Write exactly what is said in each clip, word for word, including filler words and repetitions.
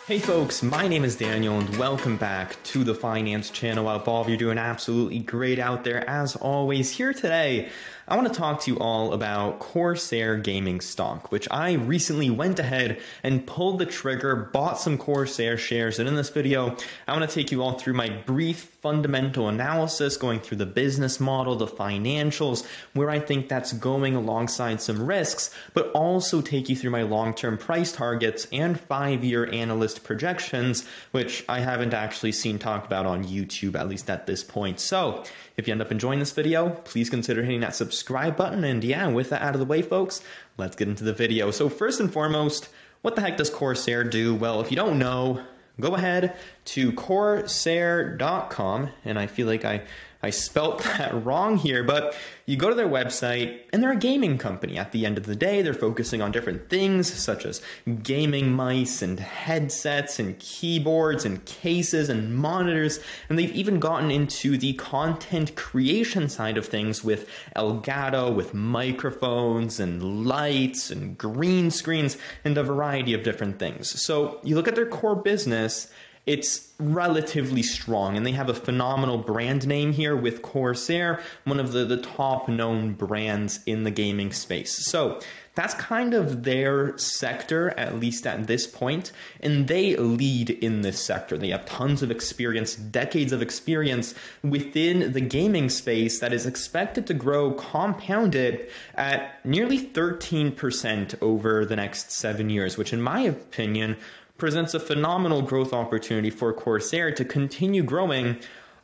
Hey folks, my name is Daniel and welcome back to the Finance Channel. I hope all of you are doing absolutely great out there. As always, here today, I want to talk to you all about Corsair gaming stock, which I recently went ahead and pulled the trigger, bought some Corsair shares, and in this video, I want to take you all through my brief fundamental analysis, going through the business model, the financials, where I think that's going alongside some risks, but also take you through my long-term price targets and five-year analyst projections, which I haven't actually seen talked about on YouTube, at least at this point. So if you end up enjoying this video, please consider hitting that subscribe button. And yeah, with that out of the way, folks, let's get into the video. So first and foremost, what the heck does Corsair do? Well, if you don't know, go ahead to corsair dot com, and I feel like I, I spelt that wrong here, but you go to their website, and they're a gaming company. At the end of the day, they're focusing on different things, such as gaming mice, and headsets, and keyboards, and cases, and monitors, and they've even gotten into the content creation side of things with Elgato, with microphones, and lights, and green screens, and a variety of different things. So you look at their core business, it's relatively strong, and they have a phenomenal brand name here with Corsair, one of the, the top known brands in the gaming space. So that's kind of their sector, at least at this point, and they lead in this sector. They have tons of experience, decades of experience within the gaming space that is expected to grow compounded at nearly thirteen percent over the next seven years, which in my opinion presents a phenomenal growth opportunity for Corsair to continue growing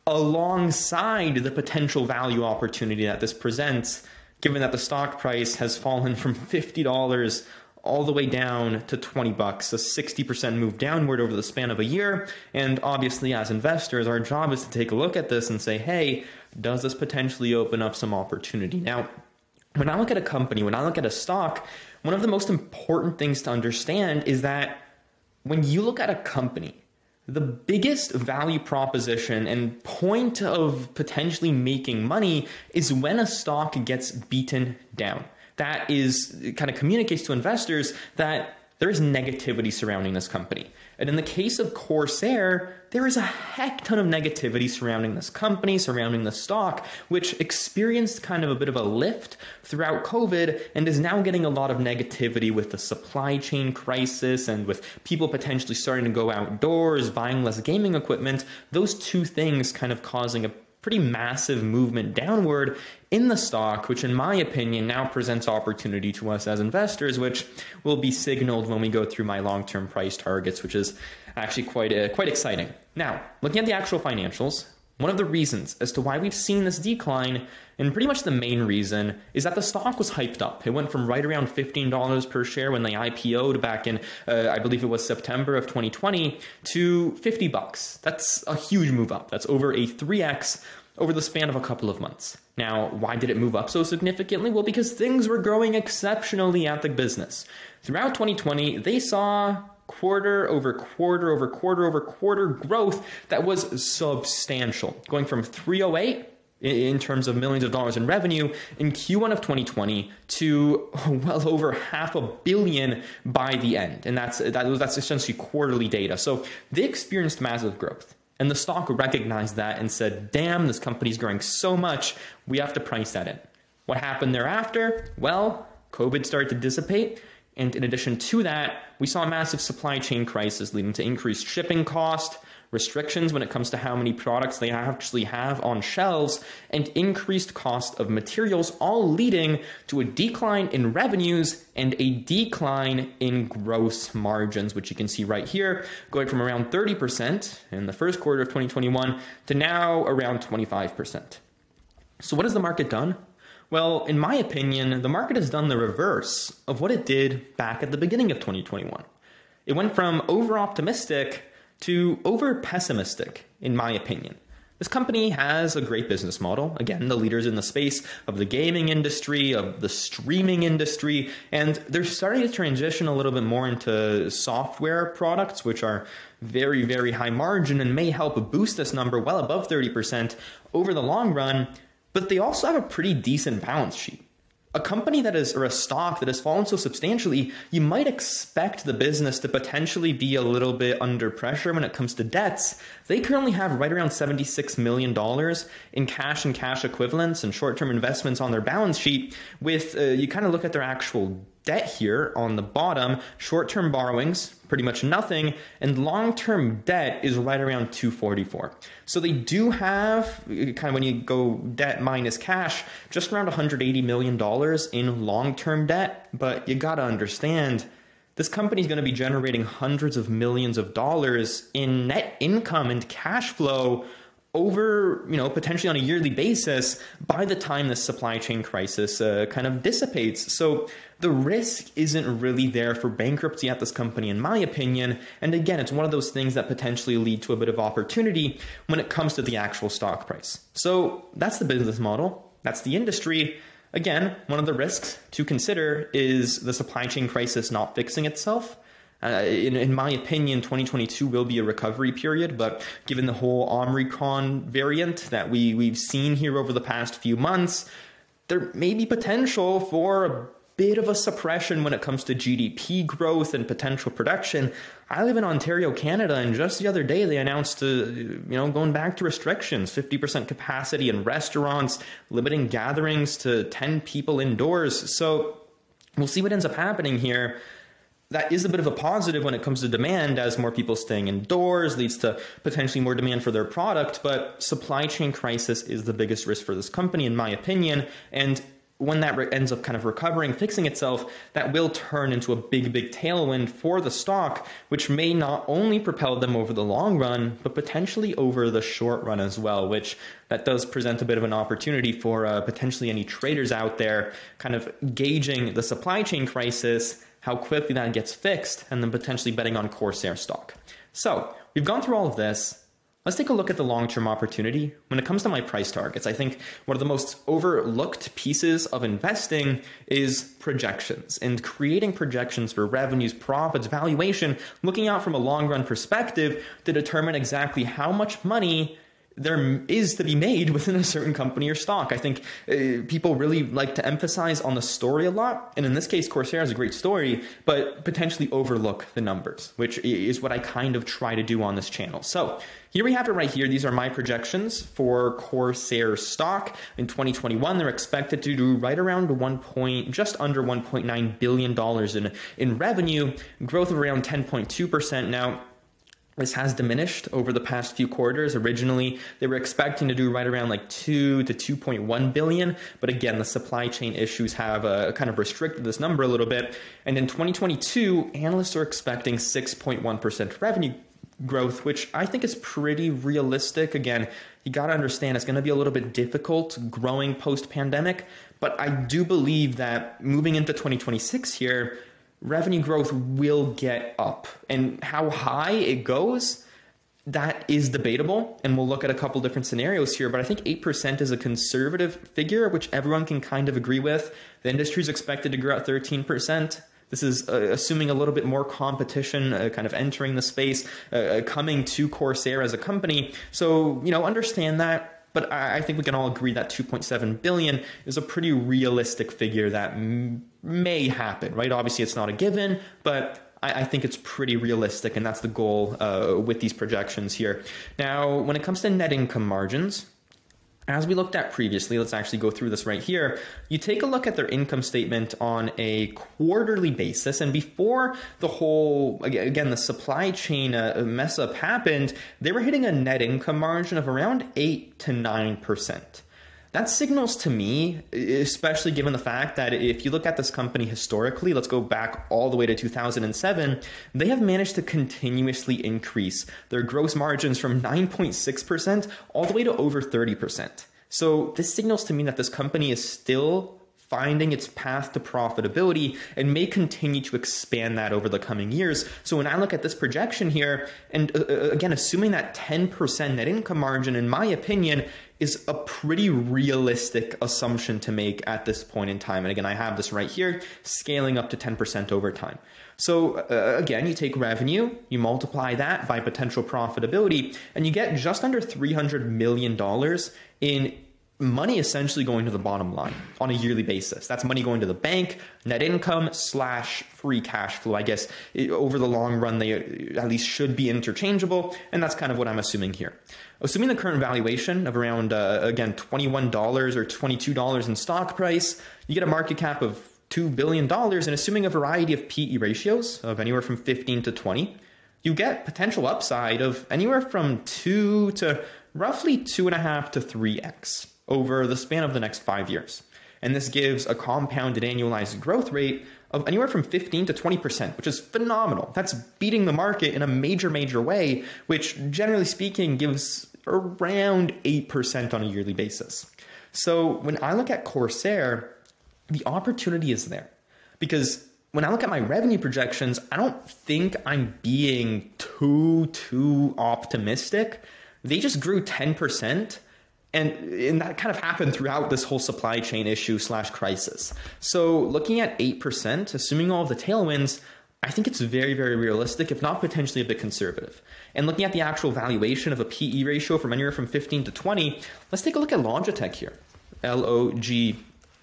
alongside the potential value opportunity that this presents, given that the stock price has fallen from fifty dollars all the way down to twenty bucks, a sixty percent move downward over the span of a year. And obviously, as investors, our job is to take a look at this and say, hey, does this potentially open up some opportunity? Now, when I look at a company, when I look at a stock, one of the most important things to understand is that when you look at a company, the biggest value proposition and point of potentially making money is when a stock gets beaten down. That is, it kind of communicates to investors that there is negativity surrounding this company. And in the case of Corsair, there is a heck ton of negativity surrounding this company, surrounding the stock, which experienced kind of a bit of a lift throughout COVID and is now getting a lot of negativity with the supply chain crisis and with people potentially starting to go outdoors, buying less gaming equipment. Those two things kind of causing a pretty massive movement downward in the stock, which in my opinion now presents opportunity to us as investors, which will be signaled when we go through my long-term price targets, which is actually quite uh, quite exciting. Now, looking at the actual financials, one of the reasons as to why we've seen this decline, and pretty much the main reason, is that the stock was hyped up. It went from right around fifteen dollars per share when they I P O'd back in, uh, I believe it was September of twenty twenty, to fifty bucks. That's a huge move up. That's over a three X over the span of a couple of months. Now, why did it move up so significantly? Well, because things were growing exceptionally at the business. Throughout twenty twenty, they saw quarter over quarter over quarter over quarter growth that was substantial, going from three oh eight in terms of millions of dollars in revenue in Q one of twenty twenty to well over half a billion by the end. And that's, that, that's essentially quarterly data. So they experienced massive growth. And the stock recognized that and said, damn, this company's growing so much, we have to price that in. What happened thereafter? Well, COVID started to dissipate. And in addition to that, we saw a massive supply chain crisis leading to increased shipping cost, restrictions when it comes to how many products they actually have on shelves, and increased cost of materials, all leading to a decline in revenues and a decline in gross margins, which you can see right here, going from around thirty percent in the first quarter of twenty twenty-one to now around twenty-five percent. So what has the market done? Well, in my opinion, the market has done the reverse of what it did back at the beginning of twenty twenty-one. It went from over-optimistic to over-pessimistic, in my opinion. This company has a great business model. Again, the leaders in the space of the gaming industry, of the streaming industry, and they're starting to transition a little bit more into software products, which are very, very high margin and may help boost this number well above thirty percent over the long run. But they also have a pretty decent balance sheet. a company that is, or a stock that has fallen so substantially, you might expect the business to potentially be a little bit under pressure when it comes to debts. They currently have right around seventy-six million dollars in cash and cash equivalents and short-term investments on their balance sheet. With, uh, you kind of look at their actual debt here on the bottom, short-term borrowings, pretty much nothing, and long-term debt is right around two forty-four. So they do have, kind of when you go debt minus cash, just around one hundred eighty million dollars in long-term debt. But you got to understand, this company is going to be generating hundreds of millions of dollars in net income and cash flow over, you know, potentially on a yearly basis by the time this supply chain crisis uh, kind of dissipates. So the risk isn't really there for bankruptcy at this company, in my opinion. And again, it's one of those things that potentially lead to a bit of opportunity when it comes to the actual stock price. So that's the business model. That's the industry. Again, one of the risks to consider is the supply chain crisis not fixing itself. Uh, in, in my opinion, twenty twenty-two will be a recovery period, but given the whole Omicron variant that we, we've seen here over the past few months, there may be potential for a bit of a suppression when it comes to G D P growth and potential production. I live in Ontario, Canada, and just the other day they announced, uh, you know, going back to restrictions, fifty percent capacity in restaurants, limiting gatherings to ten people indoors. So we'll see what ends up happening here. That is a bit of a positive when it comes to demand, as more people staying indoors leads to potentially more demand for their product. But supply chain crisis is the biggest risk for this company, in my opinion. And when that ends up kind of recovering, fixing itself, that will turn into a big, big tailwind for the stock, which may not only propel them over the long run, but potentially over the short run as well, which that does present a bit of an opportunity for uh, potentially any traders out there kind of gauging the supply chain crisis, how quickly that gets fixed, and then potentially betting on Corsair stock. So we've gone through all of this. Let's take a look at the long-term opportunity. When it comes to my price targets, I think one of the most overlooked pieces of investing is projections and creating projections for revenues, profits, valuation, looking out from a long-run perspective to determine exactly how much money there is to be made within a certain company or stock. I think uh, people really like to emphasize on the story a lot. And in this case, Corsair is a great story, but potentially overlook the numbers, which is what I kind of try to do on this channel. So here we have it right here. These are my projections for Corsair stock. In twenty twenty-one, they're expected to do right around one point, just under one point nine billion dollars in, in revenue, growth of around ten point two percent. Now, this has diminished over the past few quarters. Originally, they were expecting to do right around like two to two point one billion. But again, the supply chain issues have uh, kind of restricted this number a little bit. And in twenty twenty-two, analysts are expecting six point one percent revenue growth, which I think is pretty realistic. Again, you got to understand it's going to be a little bit difficult growing post-pandemic. But I do believe that moving into twenty twenty-six here, revenue growth will get up, and how high it goes, that is debatable. And we'll look at a couple different scenarios here, but I think eight percent is a conservative figure, which everyone can kind of agree with. The industry is expected to grow at thirteen percent. This is uh, assuming a little bit more competition uh, kind of entering the space, uh, coming to Corsair as a company. So, you know, understand that. But I think we can all agree that two point seven billion dollars is a pretty realistic figure that m may happen, right? Obviously, it's not a given, but I, I think it's pretty realistic, and that's the goal uh, with these projections here. Now, when it comes to net income margins, as we looked at previously, let's actually go through this right here. You take a look at their income statement on a quarterly basis, and before the whole, again, the supply chain uh, mess up happened, they were hitting a net income margin of around eight to nine percent. That signals to me, especially given the fact that if you look at this company historically, let's go back all the way to two thousand seven, they have managed to continuously increase their gross margins from nine point six percent all the way to over thirty percent. So this signals to me that this company is still finding its path to profitability and may continue to expand that over the coming years. So when I look at this projection here, and uh, again, assuming that ten percent net income margin, in my opinion, is a pretty realistic assumption to make at this point in time. And again, I have this right here, scaling up to ten percent over time. So uh, again, you take revenue, you multiply that by potential profitability, and you get just under three hundred million dollars in money essentially going to the bottom line on a yearly basis. That's money going to the bank, net income slash free cash flow. I guess it, over the long run, they at least should be interchangeable. And that's kind of what I'm assuming here. Assuming the current valuation of around, uh, again, twenty-one dollars or twenty-two dollars in stock price, you get a market cap of two billion dollars, and assuming a variety of P E ratios of anywhere from fifteen to twenty, you get potential upside of anywhere from two to roughly two and a half to three X over the span of the next five years. And this gives a compounded annualized growth rate of anywhere from fifteen to twenty percent, which is phenomenal. That's beating the market in a major, major way, which generally speaking gives around eight percent on a yearly basis. So when I look at Corsair, the opportunity is there, because when I look at my revenue projections, I don't think I'm being too, too optimistic. They just grew ten percent. And, and that kind of happened throughout this whole supply chain issue slash crisis. So looking at eight percent, assuming all of the tailwinds, I think it's very, very realistic, if not potentially a bit conservative. And looking at the actual valuation of a P E ratio from anywhere from fifteen to twenty, let's take a look at Logitech here. L O G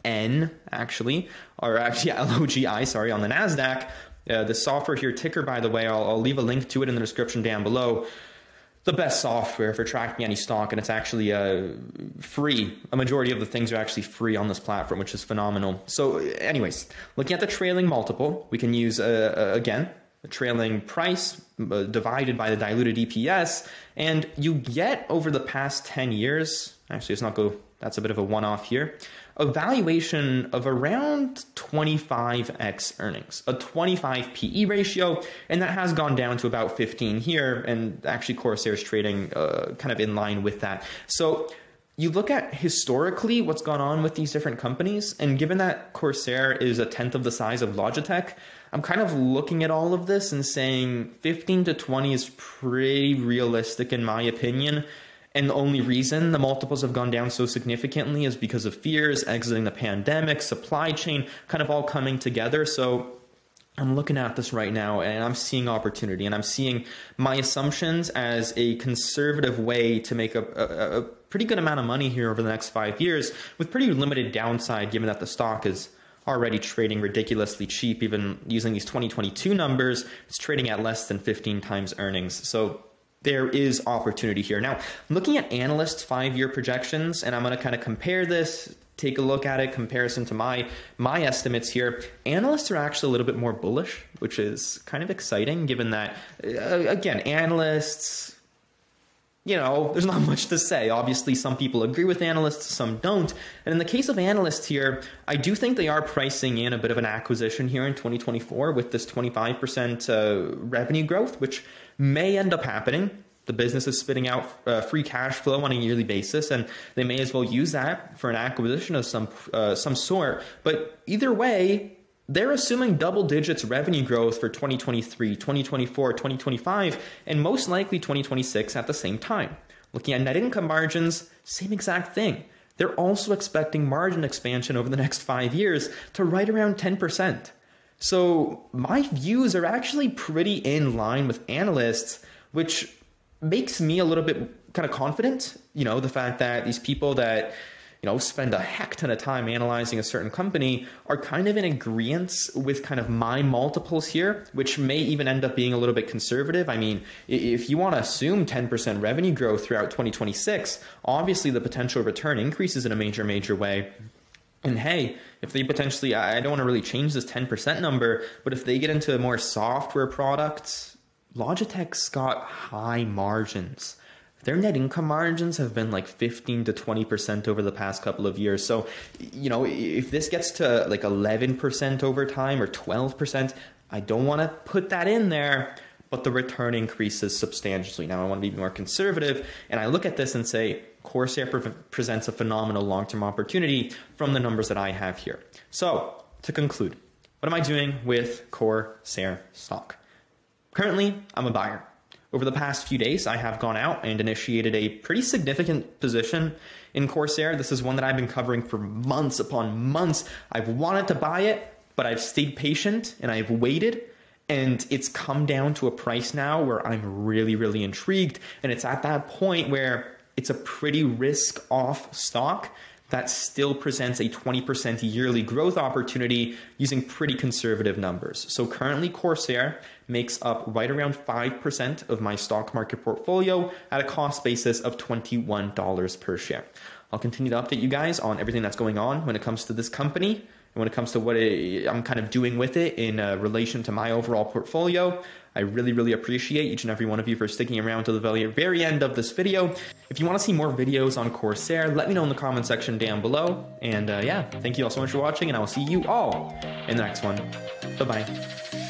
N, actually, or actually L O G I, sorry, on the NASDAQ. Uh, the software here, ticker, by the way, I'll, I'll leave a link to it in the description down below. The best software for tracking any stock, and it's actually uh, free. A majority of the things are actually free on this platform, which is phenomenal. So anyways, looking at the trailing multiple, we can use, uh, uh, again, the trailing price uh, divided by the diluted E P S, and you get over the past ten years, actually let's not go, that's a bit of a one-off here, a valuation of around twenty-five X earnings, a twenty-five P E ratio, and that has gone down to about fifteen here, and actually Corsair is trading uh, kind of in line with that. So you look at historically what's gone on with these different companies, and given that Corsair is a tenth of the size of Logitech, I'm kind of looking at all of this and saying fifteen to twenty is pretty realistic in my opinion. And the only reason the multiples have gone down so significantly is because of fears, exiting the pandemic, supply chain, kind of all coming together. So I'm looking at this right now and I'm seeing opportunity, and I'm seeing my assumptions as a conservative way to make a, a, a pretty good amount of money here over the next five years with pretty limited downside, given that the stock is already trading ridiculously cheap. Even using these twenty twenty-two numbers, it's trading at less than fifteen times earnings. So there is opportunity here. Now, looking at analysts' five-year projections, and I'm going to kind of compare this, take a look at it, comparison to my my estimates here. Analysts are actually a little bit more bullish, which is kind of exciting, given that, uh, again, analysts, you know, there's not much to say. Obviously, some people agree with analysts, some don't. And in the case of analysts here, I do think they are pricing in a bit of an acquisition here in twenty twenty-four with this twenty-five percent uh, revenue growth, which may end up happening. The business is spitting out uh, free cash flow on a yearly basis, and they may as well use that for an acquisition of some uh, some sort. But either way, they're assuming double digits revenue growth for twenty twenty-three, twenty twenty-four, twenty twenty-five, and most likely twenty twenty-six at the same time. Looking at net income margins, same exact thing. They're also expecting margin expansion over the next five years to right around ten percent. So my views are actually pretty in line with analysts, which makes me a little bit kind of confident. You know, the fact that these people that, you know, spend a heck ton of time analyzing a certain company are kind of in agreement with kind of my multiples here, which may even end up being a little bit conservative. I mean, if you want to assume ten percent revenue growth throughout twenty twenty-six, obviously the potential return increases in a major, major way. And hey, if they potentially, I don't want to really change this ten percent number, but if they get into more software products, Logitech's got high margins. Their net income margins have been like fifteen to twenty percent over the past couple of years. So, you know, if this gets to like eleven percent over time or twelve percent, I don't want to put that in there, but the return increases substantially. Now I want to be more conservative, and I look at this and say, Corsair pre presents a phenomenal long-term opportunity from the numbers that I have here. So to conclude, what am I doing with Corsair stock? Currently, I'm a buyer. Over the past few days, I have gone out and initiated a pretty significant position in Corsair. This is one that I've been covering for months upon months. I've wanted to buy it, but I've stayed patient and I've waited. And it's come down to a price now where I'm really, really intrigued. And it's at that point where it's a pretty risk-off stock that still presents a twenty percent yearly growth opportunity using pretty conservative numbers. So currently Corsair makes up right around five percent of my stock market portfolio at a cost basis of twenty-one dollars per share. I'll continue to update you guys on everything that's going on when it comes to this company and when it comes to what it, I'm kind of doing with it in uh, relation to my overall portfolio. I really, really appreciate each and every one of you for sticking around to the very, very end of this video. If you want to see more videos on Corsair, let me know in the comment section down below. And uh, yeah, thank you all so much for watching, and I will see you all in the next one. Bye-bye.